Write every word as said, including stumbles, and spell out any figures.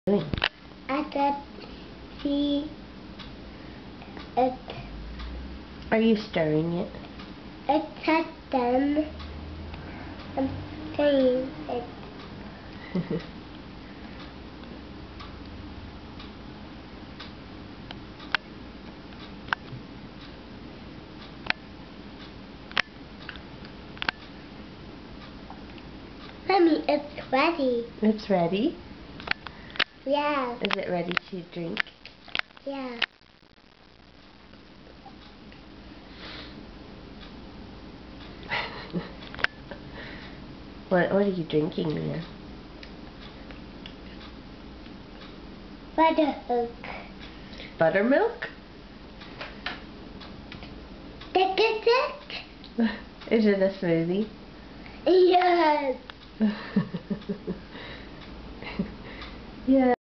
doing? I can see it. Are you stirring it? It's a done. I'm stirring it. Mommy, it's ready. It's ready? Yeah. Is it ready to drink? Yeah. What What are you drinking, Iain? Buttermilk. Buttermilk? Tick it, tick. Is it a smoothie? Yes. Yeah.